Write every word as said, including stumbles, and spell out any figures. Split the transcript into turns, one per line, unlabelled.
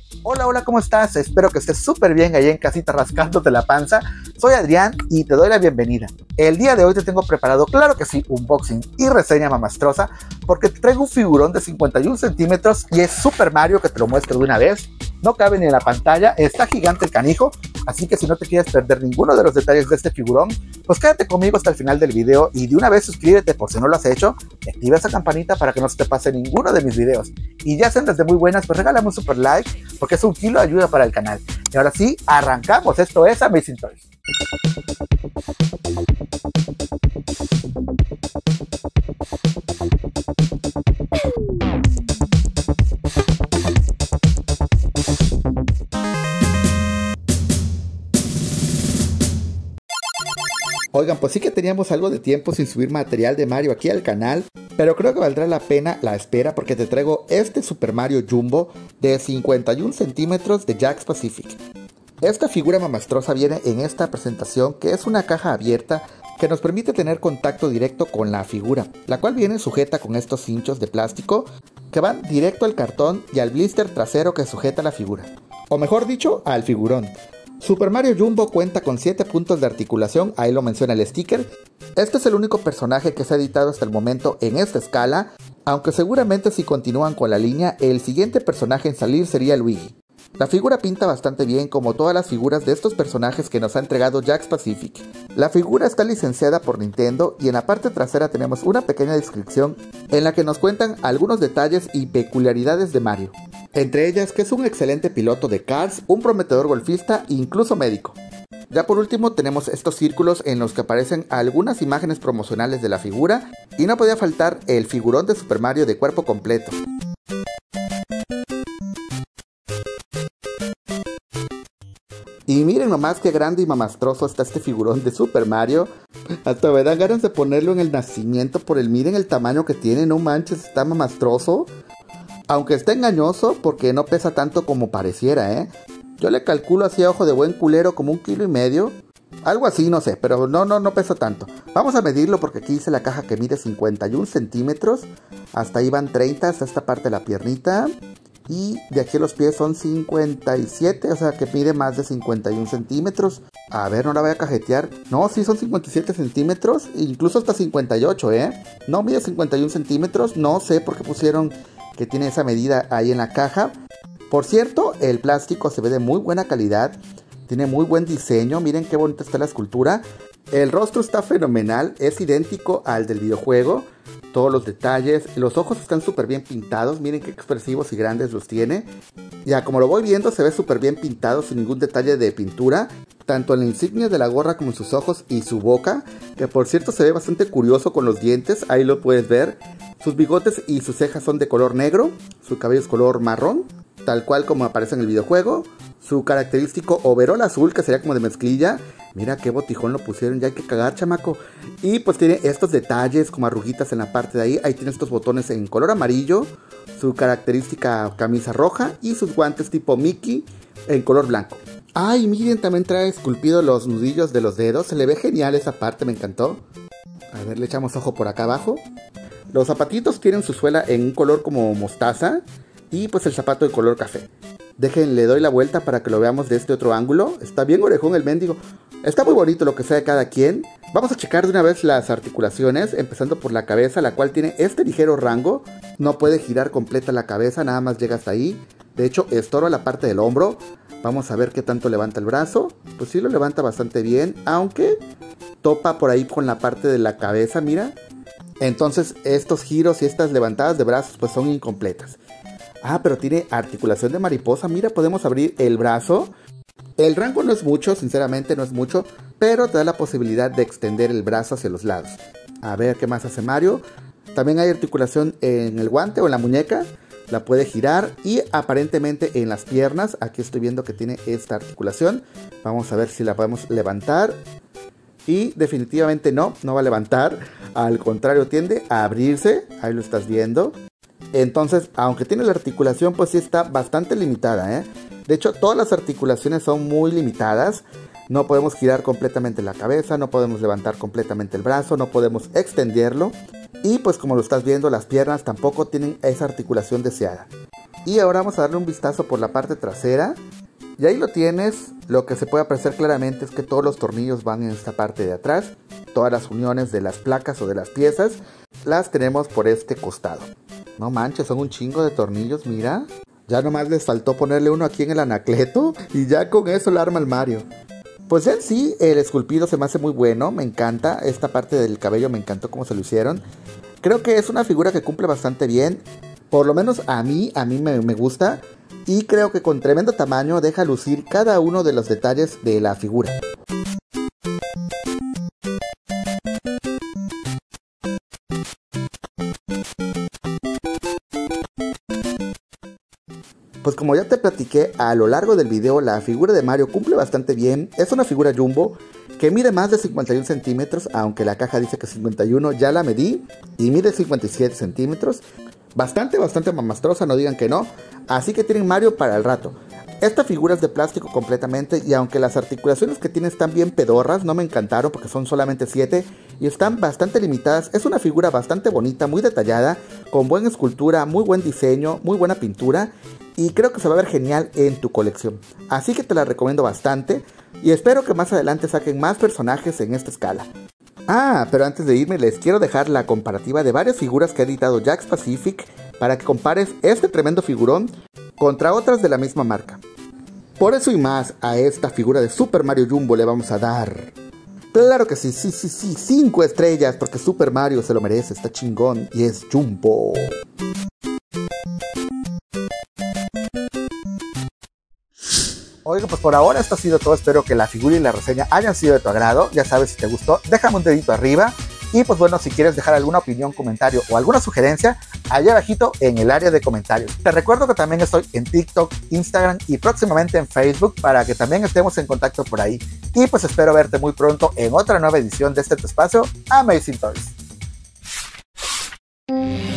Hola, hola, ¿cómo estás? Espero que estés súper bien ahí en casita rascándote la panza. Soy Adrián y te doy la bienvenida. El día de hoy te tengo preparado, claro que sí, unboxing y reseña mamastrosa, porque te traigo un figurón de cincuenta y uno centímetros y es Super Mario, que te lo muestro de una vez. No cabe ni en la pantalla, está gigante el canijo, así que si no te quieres perder ninguno de los detalles de este figurón, pues quédate conmigo hasta el final del video y de una vez suscríbete por si no lo has hecho, y activa esa campanita para que no se te pase ninguno de mis videos. Y ya sean desde muy buenas, pues regálame un super like, porque es un kilo de ayuda para el canal. Y ahora sí, arrancamos. Esto es Amazing Toys. Oigan, pues sí que teníamos algo de tiempo sin subir material de Mario aquí al canal, pero creo que valdrá la pena la espera porque te traigo este Super Mario Jumbo de cincuenta y uno centímetros de Jakks Pacific. Esta figura mamastrosa viene en esta presentación, que es una caja abierta que nos permite tener contacto directo con la figura, la cual viene sujeta con estos cinchos de plástico que van directo al cartón y al blister trasero que sujeta la figura, o mejor dicho, al figurón. Super Mario Jumbo cuenta con siete puntos de articulación, ahí lo menciona el sticker. Este es el único personaje que se ha editado hasta el momento en esta escala, aunque seguramente si continúan con la línea, el siguiente personaje en salir sería Luigi. La figura pinta bastante bien, como todas las figuras de estos personajes que nos ha entregado Jakks Pacific. La figura está licenciada por Nintendo y en la parte trasera tenemos una pequeña descripción en la que nos cuentan algunos detalles y peculiaridades de Mario. Entre ellas que es un excelente piloto de karts, un prometedor golfista e incluso médico. Ya por último tenemos estos círculos en los que aparecen algunas imágenes promocionales de la figura y no podía faltar el figurón de Super Mario de cuerpo completo. Y miren nomás qué grande y mamastroso está este figurón de Super Mario. Hasta me dan ganas de ponerlo en el nacimiento por el, miren el tamaño que tiene, no manches, está mamastroso. Aunque está engañoso porque no pesa tanto como pareciera, ¿eh? Yo le calculo así a ojo de buen culero como un kilo y medio. Algo así, no sé, pero no, no, no pesa tanto. Vamos a medirlo porque aquí dice la caja que mide cincuenta y uno centímetros. Hasta ahí van treinta, hasta esta parte de la piernita. Y de aquí a los pies son cincuenta y siete, o sea que mide más de cincuenta y uno centímetros. A ver, no la voy a cajetear. No, sí son cincuenta y siete centímetros, incluso hasta cincuenta y ocho, ¿eh? No mide cincuenta y uno centímetros, no sé por qué pusieron que tiene esa medida ahí en la caja. Por cierto, el plástico se ve de muy buena calidad, tiene muy buen diseño, miren qué bonita está la escultura. El rostro está fenomenal, es idéntico al del videojuego. Todos los detalles, los ojos están súper bien pintados, miren qué expresivos y grandes los tiene. Ya como lo voy viendo se ve súper bien pintado sin ningún detalle de pintura, tanto en la insignia de la gorra como en sus ojos y su boca, que por cierto se ve bastante curioso con los dientes, ahí lo puedes ver. Sus bigotes y sus cejas son de color negro, su cabello es color marrón, tal cual como aparece en el videojuego. Su característico overol azul, que sería como de mezclilla. Mira qué botijón lo pusieron, ya hay que cagar, chamaco. Y pues tiene estos detalles como arruguitas en la parte de ahí. Ahí tiene estos botones en color amarillo. Su característica camisa roja y sus guantes tipo Mickey en color blanco. Ay, miren, también trae esculpido los nudillos de los dedos. Se le ve genial esa parte, me encantó. A ver, le echamos ojo por acá abajo. Los zapatitos tienen su suela en un color como mostaza. Y pues el zapato de color café. Dejen, le doy la vuelta para que lo veamos de este otro ángulo. Está bien orejón el mendigo. Está muy bonito lo que sea de cada quien. Vamos a checar de una vez las articulaciones, empezando por la cabeza, la cual tiene este ligero rango. No puede girar completa la cabeza, nada más llega hasta ahí. De hecho, estorba la parte del hombro. Vamos a ver qué tanto levanta el brazo. Pues sí lo levanta bastante bien, aunque topa por ahí con la parte de la cabeza, mira. Entonces estos giros y estas levantadas de brazos pues son incompletas. Ah, pero tiene articulación de mariposa. Mira, podemos abrir el brazo. El rango no es mucho, sinceramente no es mucho, pero te da la posibilidad de extender el brazo hacia los lados. A ver qué más hace Mario. También hay articulación en el guante o en la muñeca. La puede girar y aparentemente en las piernas. Aquí estoy viendo que tiene esta articulación. Vamos a ver si la podemos levantar. Y definitivamente no, no va a levantar. Al contrario, tiende a abrirse. Ahí lo estás viendo. Entonces, aunque tiene la articulación, pues sí está bastante limitada, ¿eh? De hecho, todas las articulaciones son muy limitadas. No podemos girar completamente la cabeza, no podemos levantar completamente el brazo, no podemos extenderlo. Y pues como lo estás viendo, las piernas tampoco tienen esa articulación deseada. Y ahora vamos a darle un vistazo por la parte trasera. Y ahí lo tienes. Lo que se puede apreciar claramente es que todos los tornillos van en esta parte de atrás. Todas las uniones de las placas o de las piezas las tenemos por este costado. No manches, son un chingo de tornillos, mira. Ya nomás les faltó ponerle uno aquí en el anacleto y ya con eso la arma el Mario. Pues en sí, el esculpido se me hace muy bueno, me encanta. Esta parte del cabello me encantó cómo se lo hicieron. Creo que es una figura que cumple bastante bien. Por lo menos a mí, a mí me, me gusta. Y creo que con tremendo tamaño deja lucir cada uno de los detalles de la figura. Pues como ya te platiqué a lo largo del video, la figura de Mario cumple bastante bien. Es una figura jumbo que mide más de cincuenta y uno centímetros, aunque la caja dice que cincuenta y uno, ya la medí y mide cincuenta y siete centímetros. Bastante, bastante mamastrosa, no digan que no. Así que tienen Mario para el rato. Esta figura es de plástico completamente y aunque las articulaciones que tiene están bien pedorras, no me encantaron porque son solamente siete y están bastante limitadas. Es una figura bastante bonita, muy detallada, con buena escultura, muy buen diseño, muy buena pintura y creo que se va a ver genial en tu colección. Así que te la recomiendo bastante y espero que más adelante saquen más personajes en esta escala. Ah, pero antes de irme les quiero dejar la comparativa de varias figuras que ha editado Jakks Pacific para que compares este tremendo figurón contra otras de la misma marca. Por eso y más, a esta figura de Super Mario Jumbo le vamos a dar... Claro que sí, sí, sí, sí, cinco estrellas, porque Super Mario se lo merece, está chingón y es Jumbo. Oiga, pues por ahora esto ha sido todo, espero que la figura y la reseña hayan sido de tu agrado. Ya sabes, si te gustó, déjame un dedito arriba. Y pues bueno, si quieres dejar alguna opinión, comentario o alguna sugerencia, allá abajito en el área de comentarios. Te recuerdo que también estoy en TikTok, Instagram y próximamente en Facebook para que también estemos en contacto por ahí. Y pues espero verte muy pronto en otra nueva edición de este tu espacio, Amazing Toys.